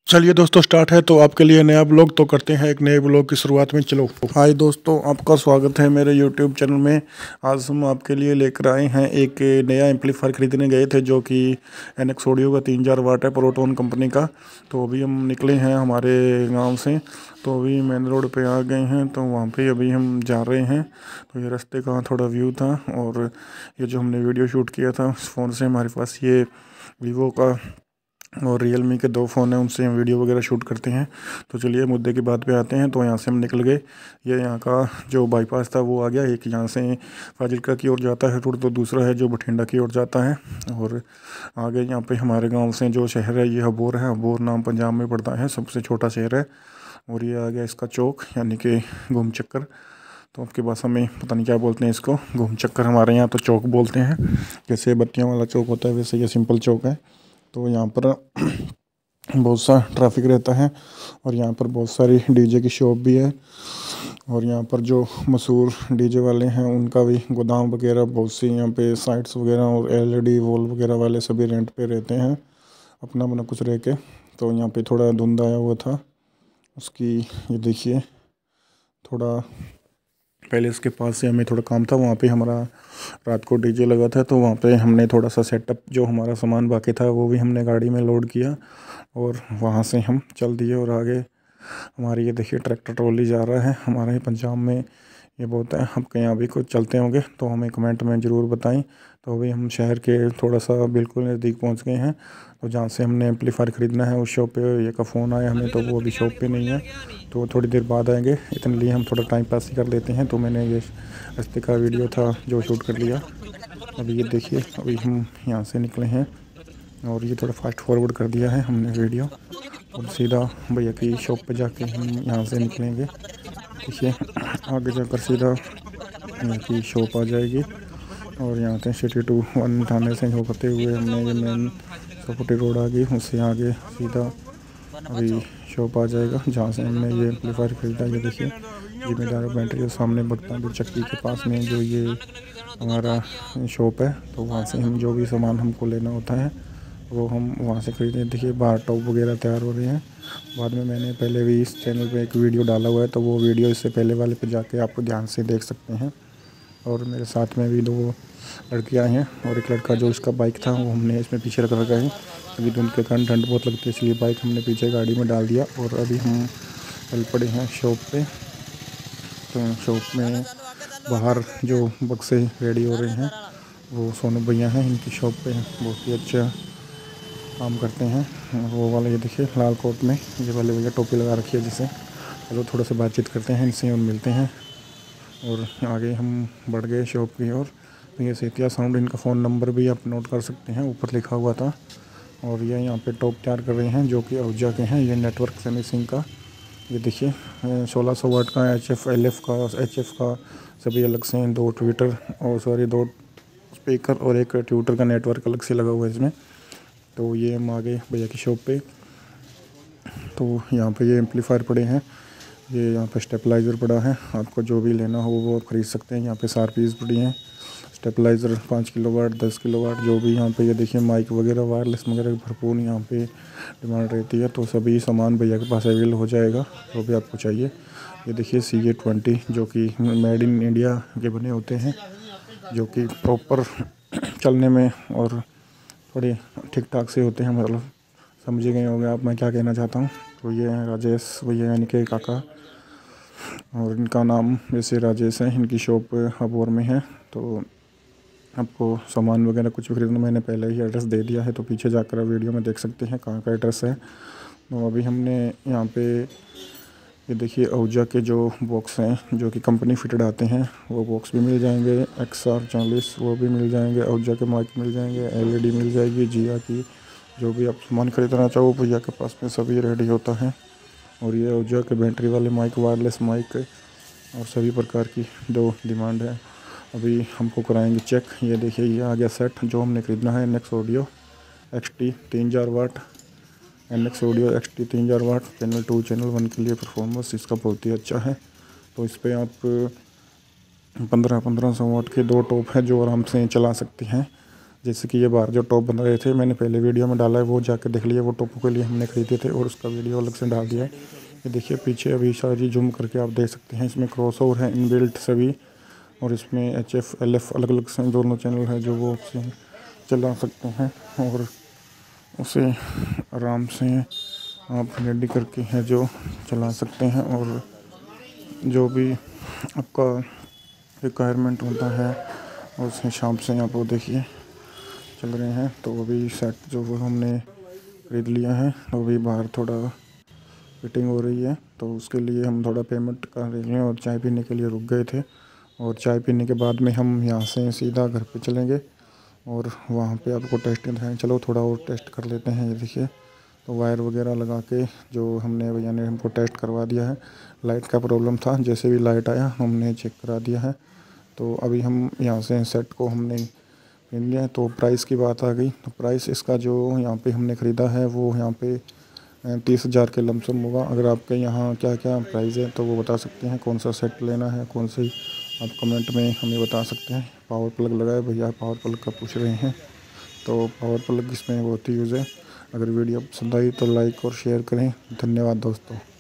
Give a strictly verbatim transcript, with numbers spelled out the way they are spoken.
चलिए दोस्तों स्टार्ट है। तो आपके लिए नया ब्लॉग तो करते हैं एक नए ब्लॉग की शुरुआत में। चलो हाय दोस्तों, आपका स्वागत है मेरे यूट्यूब चैनल में। आज हम आपके लिए लेकर आए हैं एक नया एम्पलीफायर खरीदने गए थे जो कि एनएक्स ऑडियो का तीन हज़ार वाट है, प्रोटोन कंपनी का। तो अभी हम निकले हैं हमारे गांव से, तो अभी मेन रोड पे आ गए हैं। तो वहाँ पे अभी हम जा रहे हैं। तो ये रास्ते का थोड़ा व्यू था, और ये जो हमने वीडियो शूट किया था उस फ़ोन से, हमारे पास ये वीवो का और रियल मी के दो फ़ोन हैं, उनसे हम वीडियो वगैरह शूट करते हैं। तो चलिए मुद्दे की बात पे आते हैं। तो यहाँ से हम निकल गए। ये यहाँ का जो बाईपास था वो आ गया। एक यहाँ से फाजिलका की ओर जाता है रोड, तो दूसरा है जो बठिंडा की ओर जाता है। और आगे यहाँ पे हमारे गांव से जो शहर है ये अबोर है। अबोर नाम पंजाब में पड़ता है, सबसे छोटा शहर है। और ये आ गया इसका चौक, यानी कि घूम चक्कर। तो आपकी भाषा में पता नहीं क्या बोलते हैं इसको, घूम चक्कर। हमारे यहाँ तो चौक बोलते हैं। जैसे बत्तियों वाला चौक होता है वैसे ये सिंपल चौक है। तो यहाँ पर बहुत सा ट्रैफिक रहता है, और यहाँ पर बहुत सारी डीजे की शॉप भी है। और यहाँ पर जो मशहूर डीजे वाले हैं उनका भी गोदाम वगैरह बहुत सी यहाँ पे साइट्स वगैरह, और एलईडी वॉल वगैरह वाले सभी रेंट पे रहते हैं, अपना अपना कुछ रह के। तो यहाँ पे थोड़ा धुंध आया हुआ था उसकी, ये देखिए थोड़ा पहले इसके पास से हमें थोड़ा काम था, वहाँ पे हमारा रात को डीजे लगा था। तो वहाँ पे हमने थोड़ा सा सेटअप, जो हमारा सामान बाकी था वो भी हमने गाड़ी में लोड किया, और वहाँ से हम चल दिए। और आगे हमारी ये देखिए ट्रैक्टर ट्रॉली जा रहा है। हमारे पंजाब में ये बहुत है। हम कहीं अभी कुछ चलते होंगे तो हमें कमेंट में ज़रूर बताएं। तो अभी हम शहर के थोड़ा सा बिल्कुल नज़दीक पहुँच गए हैं। तो जहाँ से हमने एम्पलीफायर ख़रीदना है उस शॉप पे ये का फ़ोन आया हमें, तो वो अभी शॉप पे नहीं है, तो थोड़ी देर बाद आएंगे। इतने लिए हम थोड़ा टाइम पास ही कर लेते हैं। तो मैंने ये रास्ते का वीडियो था जो शूट कर लिया। अभी ये देखिए अभी हम यहाँ से निकले हैं, और ये थोड़ा फास्ट फॉरवर्ड कर दिया है हमने वीडियो, और सीधा भैया की शॉप पे जाके हम यहाँ से निकलेंगे। देखिए आगे जाकर सीधा यहाँ की शॉप आ जाएगी, और यहाँ से सिटी टू वन थाने से होते हुए हमने ये मेन सपोटी रोड आ गई, उससे आगे सीधा अभी शॉप आ जाएगा जहाँ से हमने ये एम्पलीफायर खरीदा। ये देखिए जिम्मेदार बैटरी के सामने बख्तापुर चक्की के पास में जो ये हमारा शॉप है, तो वहाँ से हम जो भी सामान हमको लेना होता है वो हम वहाँ से खरीदते हैं। देखिए बाहर टॉप वगैरह तैयार हो रहे हैं। बाद में मैंने पहले भी इस चैनल पे एक वीडियो डाला हुआ है, तो वो वीडियो इससे पहले वाले पे जाके आप ध्यान से देख सकते हैं। और मेरे साथ में भी दो लड़कियाँ हैं, और एक लड़का जो इसका बाइक था वो हमने इसमें पीछे रख रखा है। अभी धुंध के कारण ठंड बहुत लगती है, इसलिए बाइक हमने पीछे गाड़ी में डाल दिया। और अभी हम चल पड़े हैं शॉप पे। तो शॉप में बाहर जो बक्से रेडी हो रहे हैं वो सोनू भैया हैं, इनकी शॉप पे बहुत ही अच्छा काम करते हैं। वो वाले ये देखिए लाल कोट में ये वाले भैया टोपी लगा रखी है जिसे। चलो थोड़ा सा बातचीत करते हैं इनसे और मिलते हैं। और आगे हम बढ़ गए शॉप की ओर। तो ये सेतिया साउंड, इनका फ़ोन नंबर भी आप नोट कर सकते हैं, ऊपर लिखा हुआ था। और ये यहाँ पे टॉप तैयार कर रहे हैं जो कि आहूजा के हैं। ये नेटवर्क सेमी सिंह का, ये देखिए सोलह सौ वाट का एच एफ एल एफ का एच एफ का सभी अलग से, दो ट्विटर और सॉरी दो स्पीकर और एक ट्विटर का नेटवर्क अलग से लगा हुआ है इसमें। तो ये हम आ गए भैया की शॉप पे। तो यहाँ पे ये एम्पलीफायर पड़े हैं, ये यहाँ पे स्टेबलाइज़र पड़ा है, आपको जो भी लेना हो वो आप ख़रीद सकते हैं। यहाँ पे सारपीज़ पड़ी हैं, स्टेबलाइज़र पाँच किलो वाट दस किलो वाट जो भी यहाँ पे। ये देखिए माइक वगैरह वायरलेस वगैरह भरपूर यहाँ पे डिमांड रहती है। तो सभी सामान भैया के पास अवेलेबल हो जाएगा जो भी आपको चाहिए। ये देखिए सी ए ट्वेंटी जो कि मेड इन इंडिया के बने होते हैं, जो कि प्रॉपर चलने में और थोड़े ठीक ठाक से होते हैं, मतलब समझ गए होंगे आप मैं क्या कहना चाहता हूँ। तो ये हैं राजेश भैया यानी कि काका, और इनका नाम वैसे राजेश है। इनकी शॉप अबोर में है। तो आपको सामान वगैरह कुछ भी खरीदना, मैंने पहले ही एड्रेस दे दिया है, तो पीछे जाकर आप वीडियो में देख सकते हैं कहाँ का एड्रेस है। तो अभी हमने यहाँ पे ये देखिए आहूजा के जो बॉक्स हैं जो कि कंपनी फिटेड आते हैं वो बॉक्स भी मिल जाएंगे। एक्स आर चालीस वो भी मिल जाएंगे, आहूजा के माइक मिल जाएंगे, एलईडी मिल जाएगी, जिया की जो भी आप सामान खरीदना चाहो भैया के पास में सभी रेडी होता है। और ये आहूजा के बैटरी वाले माइक, वायरलेस माइक और सभी प्रकार की दो डिमांड है। अभी हमको कराएंगे चेक। ये देखिए ये आ गया सेट जो हमने खरीदना है, एनएक्स ऑडियो एक्स टी तीन हज़ार watt, NX audio X T तीन हज़ार watt channel two channel one के लिए परफॉर्मेंस इसका बहुत ही अच्छा है। तो इस पर आप पंद्रह पंद्रह सौ वाट के दो टॉप है जो आराम से चला सकते हैं। जैसे कि ये बाहर जो टॉप बन रहे थे, मैंने पहले वीडियो में डाला है, वो जाके देख लिया। वो टॉपों के लिए हमने खरीदे थे और उसका वीडियो अलग से डाल दिया है। ये देखिए पीछे अभी सारी जूम करके आप देख सकते हैं, इसमें क्रॉस ओवर है इनबिल्ट सभी, और इसमें एच एफ एल एफ अलग अलग से दोनों चैनल है जो वो आपसे चला सकते हैं और उसे आराम से आप रेडी करके है जो चला सकते हैं। और जो भी आपका रिक्वायरमेंट होता है उस हिसाब से आप वो देखिए चल रहे हैं। तो अभी सेट जो वो हमने खरीद लिया है, तो अभी बाहर थोड़ा फिटिंग हो रही है, तो उसके लिए हम थोड़ा पेमेंट कर रहे हैं और चाय पीने के लिए रुक गए थे। और चाय पीने के बाद में हम यहाँ से सीधा घर पे चलेंगे और वहाँ पे आपको टेस्ट दिखाएं। चलो थोड़ा और टेस्ट कर लेते हैं। ये देखिए तो वायर वगैरह लगा के जो हमने भैया ने हमको टेस्ट करवा दिया है। लाइट का प्रॉब्लम था, जैसे भी लाइट आया हमने चेक करा दिया है। तो अभी हम यहाँ से सेट को हमने खरीद लिया है। तो प्राइस की बात आ गई, तो प्राइस इसका जो यहाँ पे हमने ख़रीदा है वो यहाँ पे तीस हज़ार के लमसम होगा। अगर आपके यहाँ क्या क्या प्राइस है तो वो बता सकते हैं, कौन सा सेट लेना है कौन सी, आप कमेंट में हमें बता सकते हैं। पावर प्लग लगाए भैया, पावर प्लग का पूछ रहे हैं, तो पावर प्लग इसमें बहुत ही यूज़ है। अगर वीडियो पसंद आई तो लाइक और शेयर करें। धन्यवाद दोस्तों।